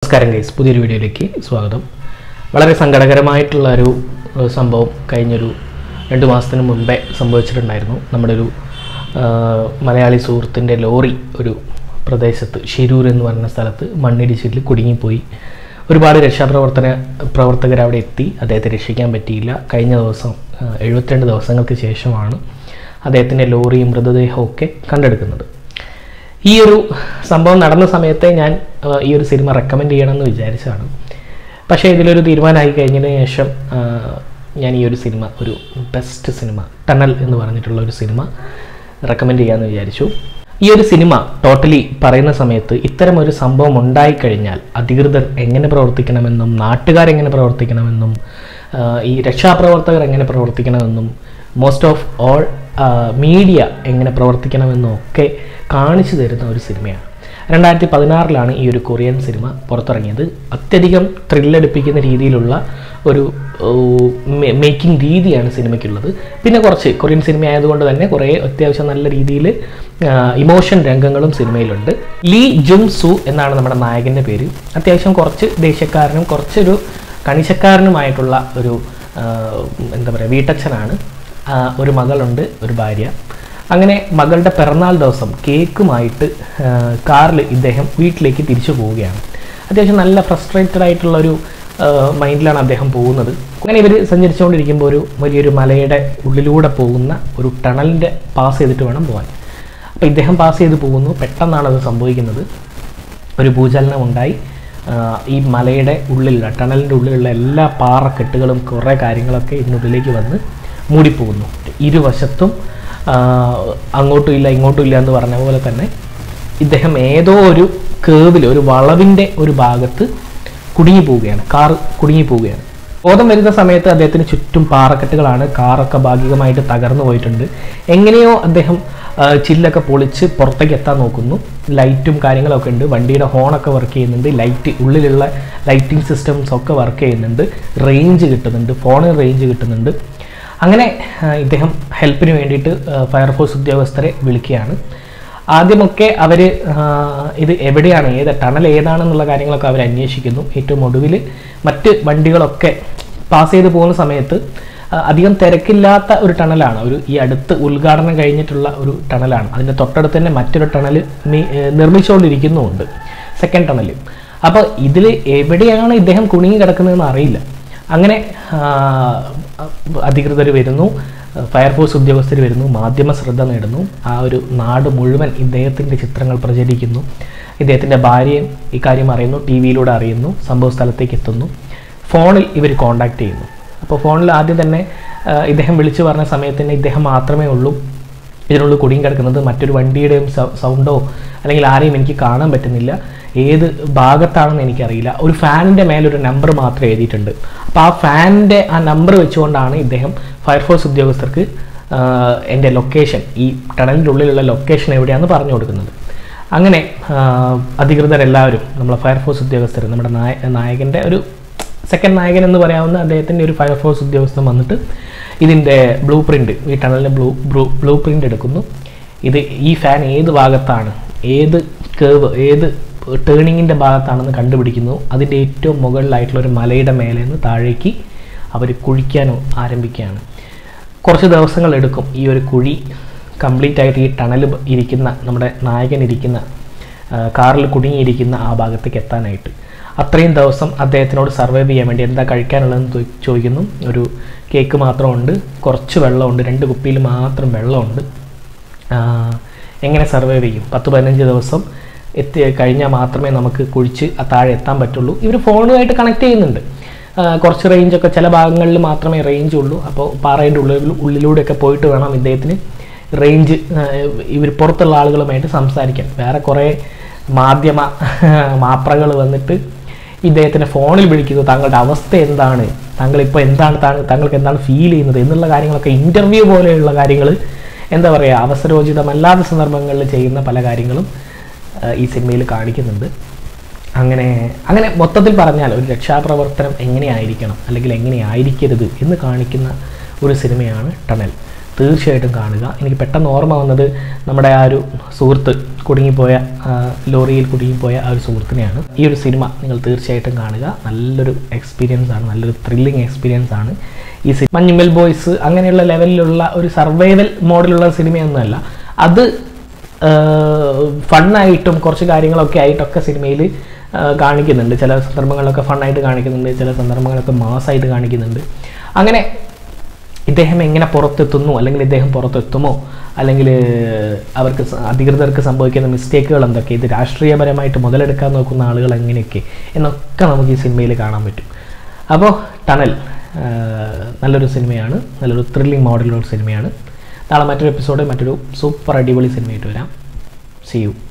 നമസ്കാരം ഗൈസ്, പുതിയൊരു വീഡിയോയിലേക്ക് സ്വാഗതം. വളരെ സങ്കടകരമായിട്ടുള്ള ഒരു സംഭവം കഴിഞ്ഞൊരു 2 മാസത്തിന് മുൻപേ സംഭവിച്ചിട്ടുണ്ടായിരുന്നു. നമ്മുടെ ഒരു മലയാളി സുഹൃത്തിൻ്റെ ലോറി ഒരു പ്രദേശത്ത് ഷിരൂർ എന്ന് പറയുന്ന സ്ഥലത്ത് മണ്ണിടിച്ചിൽ കുടുങ്ങിപ്പോയി. ഒരുപാട് പ്രവർത്തകർ അവിടെ എത്തി. അദ്ദേഹത്തെ രക്ഷിക്കാൻ പറ്റിയില്ല. കഴിഞ്ഞ ദിവസം 72 ദിവസങ്ങൾക്ക് ശേഷമാണ് അദ്ദേഹത്തിൻ്റെ ലോറിയും മൃതദേഹവും ഒക്കെ കണ്ടെടുക്കുന്നത്. ഈ ഒരു സംഭവം നടന്ന സമയത്തെ ഞാൻ ഈ ഒരു സിനിമ റെക്കമെൻഡ് ചെയ്യണമെന്ന് വിചാരിച്ചതാണ്. പക്ഷേ ഇതിലൊരു തീരുമാനമായി കഴിഞ്ഞതിന് ശേഷം ഞാൻ ഈ ഒരു സിനിമ, ഒരു ബെസ്റ്റ് സിനിമ ടണൽ എന്ന് പറഞ്ഞിട്ടുള്ള ഒരു സിനിമ റെക്കമെൻഡ് ചെയ്യാമെന്ന് വിചാരിച്ചു. ഈ ഒരു സിനിമ ടോട്ടലി പറയുന്ന സമയത്ത് ഇത്തരം ഒരു സംഭവം ഉണ്ടായിക്കഴിഞ്ഞാൽ അധികൃതർ എങ്ങനെ പ്രവർത്തിക്കണമെന്നും നാട്ടുകാരെങ്ങനെ പ്രവർത്തിക്കണമെന്നും ഈ രക്ഷാപ്രവർത്തകർ എങ്ങനെ പ്രവർത്തിക്കണമെന്നും മോസ്റ്റ് ഓഫ് ഓൾ മീഡിയ എങ്ങനെ പ്രവർത്തിക്കണമെന്നും ഒക്കെ കാണിച്ചു തരുന്ന ഒരു സിനിമയാണ്. 2016 ഈ ഒരു കൊറിയൻ സിനിമ പുറത്തിറങ്ങിയത്. അത്യധികം ത്രില്ലടിപ്പിക്കുന്ന രീതിയിലുള്ള ഒരു മേക്കിംഗ് രീതിയാണ് സിനിമയ്ക്കുള്ളത്. പിന്നെ കുറച്ച് കൊറിയൻ സിനിമ ആയതുകൊണ്ട് തന്നെ കുറേ അത്യാവശ്യം നല്ല രീതിയിൽ ഇമോഷൻ രംഗങ്ങളും സിനിമയിലുണ്ട്. ലീ ജുങ് സു എന്നാണ് നമ്മുടെ നായകൻ്റെ പേര്. അത്യാവശ്യം കുറച്ച് ദേഷ്യക്കാരനും കുറച്ചൊരു കണിശക്കാരനുമായിട്ടുള്ള ഒരു എന്താ പറയുക, വീട്ടച്ഛനാണ്. ഒരു മകളുണ്ട്, ഒരു ഭാര്യ. അങ്ങനെ മകളുടെ പിറന്നാൾ ദിവസം കേക്കുമായിട്ട് കാറിൽ ഇദ്ദേഹം വീട്ടിലേക്ക് തിരിച്ചു പോവുകയാണ്. അത്യാവശ്യം നല്ല ഫ്രസ്ട്രേറ്റഡ് ആയിട്ടുള്ളൊരു മൈൻഡിലാണ് അദ്ദേഹം പോകുന്നത്. അങ്ങനെ ഇവർ സഞ്ചരിച്ചുകൊണ്ടിരിക്കുമ്പോൾ ഒരു വലിയൊരു മലയുടെ ഉള്ളിലൂടെ പോകുന്ന ഒരു ടണലിൻ്റെ പാസ് ചെയ്തിട്ട് വേണം പോകാൻ. അപ്പോൾ ഇദ്ദേഹം പാസ് ചെയ്ത് പോകുന്നു. പെട്ടെന്നാണ് അത് സംഭവിക്കുന്നത്. ഒരു ഭൂചലനം ഉണ്ടായി. ഈ മലയുടെ ഉള്ളിലുള്ള ടണലിൻ്റെ ഉള്ളിലുള്ള എല്ലാ പാറക്കെട്ടുകളും കുറേ കാര്യങ്ങളൊക്കെ ഇതിനുള്ളിലേക്ക് വന്ന് മൂടിപ്പോകുന്നു. ഇരുവശത്തും അങ്ങോട്ടും ഇല്ല ഇങ്ങോട്ടും ഇല്ല എന്ന് പറഞ്ഞ പോലെ തന്നെ ഇദ്ദേഹം ഏതോ ഒരു കേവിൽ, ഒരു വളവിൻ്റെ ഒരു ഭാഗത്ത് കുടുങ്ങിപ്പോവുകയാണ്. കാർ കുടുങ്ങിപ്പോവുകയാണ്. ബോധം വരുന്ന സമയത്ത് അദ്ദേഹത്തിന് ചുറ്റും പാറക്കെട്ടുകളാണ്. കാറൊക്കെ ഭാഗികമായിട്ട് തകർന്നു പോയിട്ടുണ്ട്. എങ്ങനെയോ അദ്ദേഹം ചില്ലൊക്കെ പൊളിച്ച് പുറത്തേക്ക് എത്താൻ നോക്കുന്നു. ലൈറ്റും കാര്യങ്ങളൊക്കെ ഉണ്ട്. വണ്ടിയുടെ ഹോണൊക്കെ വർക്ക് ചെയ്യുന്നുണ്ട്. ഉള്ളിലുള്ള ലൈറ്റിംഗ് സിസ്റ്റംസ് ഒക്കെ വർക്ക് ചെയ്യുന്നുണ്ട്. റേഞ്ച് കിട്ടുന്നുണ്ട്. ഫോണിൽ റേഞ്ച് കിട്ടുന്നുണ്ട്. അങ്ങനെ ഇദ്ദേഹം ഹെൽപ്പിന് വേണ്ടിയിട്ട് ഫയർഫോഴ്സ് ഉദ്യോഗസ്ഥരെ വിളിക്കുകയാണ്. ആദ്യമൊക്കെ അവർ ഇത് എവിടെയാണ്, ടണൽ ഏതാണെന്നുള്ള കാര്യങ്ങളൊക്കെ അവർ അന്വേഷിക്കുന്നു. ഏറ്റവും ഒടുവിൽ മറ്റ് വണ്ടികളൊക്കെ പാസ് ചെയ്ത് പോകുന്ന സമയത്ത് അധികം തിരക്കില്ലാത്ത ഒരു ടണലാണ്. ഈ അടുത്ത് ഉദ്ഘാടനം കഴിഞ്ഞിട്ടുള്ള ഒരു ടണലാണ്. അതിൻ്റെ തൊട്ടടുത്ത് തന്നെ മറ്റൊരു ടണൽ നിർമ്മിച്ചുകൊണ്ടിരിക്കുന്നുമുണ്ട്, സെക്കൻഡ് ടണൽ. അപ്പോൾ ഇതിൽ എവിടെയാണ് ഇദ്ദേഹം കുടുങ്ങി കിടക്കുന്നതെന്ന് അറിയില്ല. അങ്ങനെ അധികൃതർ വരുന്നു, ഫയർഫോഴ്സ് ഉദ്യോഗസ്ഥർ വരുന്നു, മാധ്യമ ശ്രദ്ധ നേടുന്നു. ആ ഒരു നാട് മുഴുവൻ ഇദ്ദേഹത്തിൻ്റെ ചിത്രങ്ങൾ പ്രചരിക്കുന്നു. ഇദ്ദേഹത്തിൻ്റെ ഭാര്യയും ഇക്കാര്യം അറിയുന്നു, TV-യിലൂടെ അറിയുന്നു, സംഭവ സ്ഥലത്തേക്ക് എത്തുന്നു. ഫോണിൽ ഇവർ കോണ്ടാക്ട് ചെയ്യുന്നു. അപ്പോൾ ഫോണിൽ ആദ്യം തന്നെ ഇദ്ദേഹം വിളിച്ചു പറഞ്ഞ സമയത്ത് തന്നെ ഇദ്ദേഹം മാത്രമേ ഉള്ളൂ ഇതിനുള്ളിൽ കുടുങ്ങി കിടക്കുന്നത്. മറ്റൊരു വണ്ടിയുടെയും സൗണ്ടോ അല്ലെങ്കിൽ ആരെയും എനിക്ക് കാണാൻ പറ്റുന്നില്ല. ഏത് ഭാഗത്താണെന്ന് എനിക്കറിയില്ല. ഒരു ഫാനിൻ്റെ മേലൊരു നമ്പർ മാത്രം എഴുതിയിട്ടുണ്ട്. അപ്പോൾ ആ ഫാനിൻ്റെ ആ നമ്പർ വെച്ചുകൊണ്ടാണ് ഇദ്ദേഹം ഫയർഫോഴ്സ് ഉദ്യോഗസ്ഥർക്ക് എൻ്റെ ലൊക്കേഷൻ, ഈ ടണലിൻ്റെ ഉള്ളിലുള്ള ലൊക്കേഷൻ എവിടെയാണെന്ന് പറഞ്ഞു കൊടുക്കുന്നത്. അങ്ങനെ അധികൃതരെല്ലാവരും, നമ്മളെ ഫയർഫോഴ്സ് ഉദ്യോഗസ്ഥർ, നമ്മുടെ നായകൻ്റെ ഒരു സെക്കൻഡ് നായകൻ എന്ന് പറയാവുന്ന അദ്ദേഹത്തിൻ്റെ ഒരു ഫയർഫോഴ്സ് ഉദ്യോഗസ്ഥൻ വന്നിട്ട് ഇതിൻ്റെ ബ്ലൂ പ്രിൻ്റ്, ഈ ടണലിൻ്റെ ബ്ലൂ പ്രിൻ്റ് എടുക്കുന്നു. ഈ ഫാൻ ഏത് ഭാഗത്താണ്, ഏത് കേവ്, ഏത് ടേണിങ്ങിൻ്റെ ഭാഗത്താണെന്ന് കണ്ടുപിടിക്കുന്നു. അതിൻ്റെ ഏറ്റവും മുകളിലായിട്ടുള്ള ഒരു മലയുടെ മേലെ നിന്ന് താഴേക്ക് അവർ കുഴിക്കാനോ ആരംഭിക്കുകയാണ്. കുറച്ച് ദിവസങ്ങൾ എടുക്കും ഈ ഒരു കുഴി കംപ്ലീറ്റ് ആയിട്ട് ഈ ടണൽ ഇരിക്കുന്ന, നമ്മുടെ നായകൻ ഇരിക്കുന്ന കാറിൽ കുടുങ്ങിയിരിക്കുന്ന ആ ഭാഗത്തേക്ക് എത്താനായിട്ട്. അത്രയും ദിവസം അദ്ദേഹത്തിനോട് സർവൈവ് ചെയ്യാൻ വേണ്ടി എന്താ കഴിക്കാനുള്ളതെന്ന് ചോദിക്കുന്നു. ഒരു കേക്ക് മാത്രമുണ്ട്, കുറച്ച് വെള്ളമുണ്ട്, 2 കുപ്പിയിൽ മാത്രം വെള്ളമുണ്ട്. എങ്ങനെ സർവൈവ് ചെയ്യും? 10-15 ദിവസം കഴിഞ്ഞാൽ മാത്രമേ നമുക്ക് കുഴിച്ച് താഴെ എത്താൻ പറ്റുള്ളൂ. ഇവർ ഫോണുമായിട്ട് കണക്ട് ചെയ്യുന്നുണ്ട്. കുറച്ച് റേഞ്ചൊക്കെ ചില ഭാഗങ്ങളിൽ മാത്രമേ റേഞ്ച് ഉള്ളൂ. അപ്പോൾ പാറയുടെ ഉള്ളിലൂടെയൊക്കെ പോയിട്ട് വേണം ഇദ്ദേഹത്തിന് റേഞ്ച്, ഇവർ പുറത്തുള്ള ആളുകളുമായിട്ട് സംസാരിക്കാൻ. വേറെ കുറേ മാപ്രകൾ വന്നിട്ട് ഇദ്ദേഹത്തിൻ്റെ ഫോണിൽ വിളിക്കുന്നു. താങ്കളുടെ അവസ്ഥ എന്താണ്, താങ്കളിപ്പോൾ താങ്കൾക്ക് എന്താണ് ഫീൽ ചെയ്യുന്നത് എന്നുള്ള കാര്യങ്ങളൊക്കെ, ഇൻ്റർവ്യൂ പോലെയുള്ള കാര്യങ്ങൾ, എന്താ പറയുക, അവസരോചിതമല്ലാത്ത സന്ദർഭങ്ങളിൽ ചെയ്യുന്ന പല കാര്യങ്ങളും ഈ സിനിമയിൽ കാണിക്കുന്നുണ്ട്. അങ്ങനെ മൊത്തത്തിൽ പറഞ്ഞാൽ ഒരു രക്ഷാപ്രവർത്തനം എങ്ങനെയായിരിക്കണം അല്ലെങ്കിൽ എങ്ങനെയായിരിക്കരുത് എന്ന് കാണിക്കുന്ന ഒരു സിനിമയാണ് ടണൽ. തീർച്ചയായിട്ടും കാണുക. എനിക്ക് പെട്ടെന്ന് ഓർമ്മ വന്നത് നമ്മുടെ ആ ഒരു സുഹൃത്ത് കുടുങ്ങിപ്പോയ, ലോറിയിൽ കുടുങ്ങിപ്പോയ ആ ഒരു സുഹൃത്തിനെയാണ്. ഈ ഒരു സിനിമ നിങ്ങൾ തീർച്ചയായിട്ടും കാണുക. നല്ലൊരു എക്സ്പീരിയൻസ് ആണ്, നല്ലൊരു ത്രില്ലിങ് എക്സ്പീരിയൻസ് ആണ് ഈ സിനിമ. മഞ്ഞുമ്മൽ ബോയ്സ് അങ്ങനെയുള്ള ലെവലിലുള്ള ഒരു സർവൈവൽ മോഡലുള്ള സിനിമയൊന്നുമല്ല. അത് ഫണ്ണായിട്ടും കുറച്ച് കാര്യങ്ങളൊക്കെ ആയിട്ടൊക്കെ സിനിമയിൽ കാണിക്കുന്നുണ്ട്. ചില സന്ദർഭങ്ങളിലൊക്കെ ഫണ്ണായിട്ട് കാണിക്കുന്നുണ്ട്, ചില സന്ദർഭങ്ങളൊക്കെ മാസ്സായിട്ട് കാണിക്കുന്നുണ്ട്. അങ്ങനെ ഇദ്ദേഹം എങ്ങനെ പുറത്തെത്തുന്നു, അല്ലെങ്കിൽ ഇദ്ദേഹം പുറത്തെത്തുമോ, അല്ലെങ്കിൽ അവർക്ക് അധികൃതർക്ക് സംഭവിക്കുന്ന മിസ്റ്റേക്കുകൾ എന്തൊക്കെ, ഇത് രാഷ്ട്രീയപരമായിട്ട് മുതലെടുക്കാൻ നോക്കുന്ന ആളുകൾ എങ്ങനെയൊക്കെ എന്നൊക്കെ നമുക്ക് ഈ സിനിമയിൽ കാണാൻ പറ്റും. അപ്പോൾ ടണൽ നല്ലൊരു സിനിമയാണ്, നല്ലൊരു ത്രില്ലിംഗ് മോഡലുള്ള സിനിമയാണ്. നാളെ മറ്റൊരു എപ്പിസോഡ് മറ്റൊരു സൂപ്പർ അടിപൊളി സിനിമയായിട്ട് വരാം. See U.